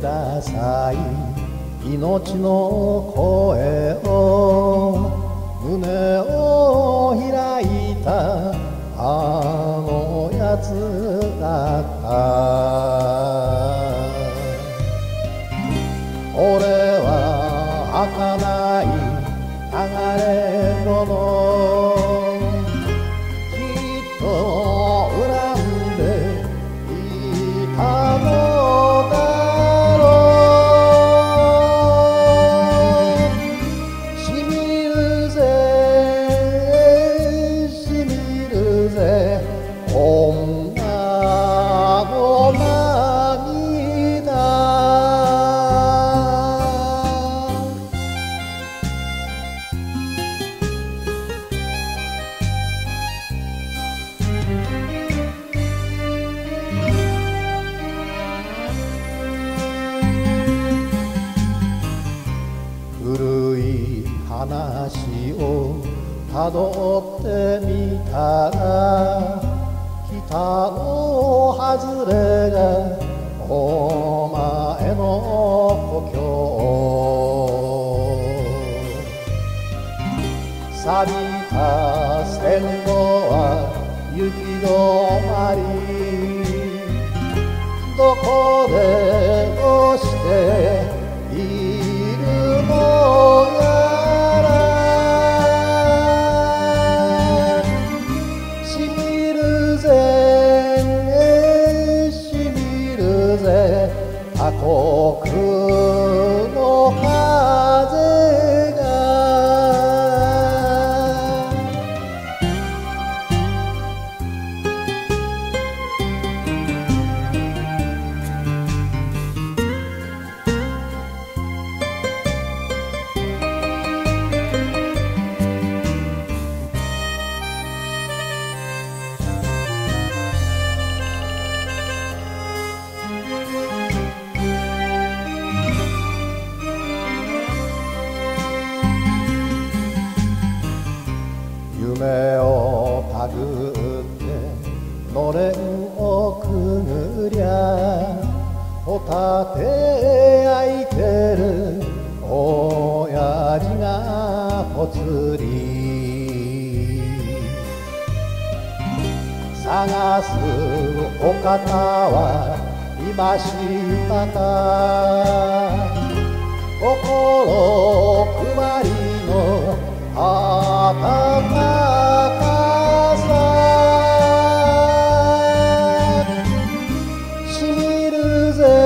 ださい。命の声を胸を開いたあのやつだった。俺は儚い流れ子のきっと恨んでいたのだろう。しみるぜしみるぜ女の涙。古い話をたどってみたら北の外れがお前の故郷。錆びた線路は行き止まり、どこでどうしているのやら。しみるぜしみるぜ他国の風が。夢をたぐってのれんをくぐりゃホタテ焼いてる親父がぽつり。探すお方はいましたか。心配りの温かさ。しみるぜ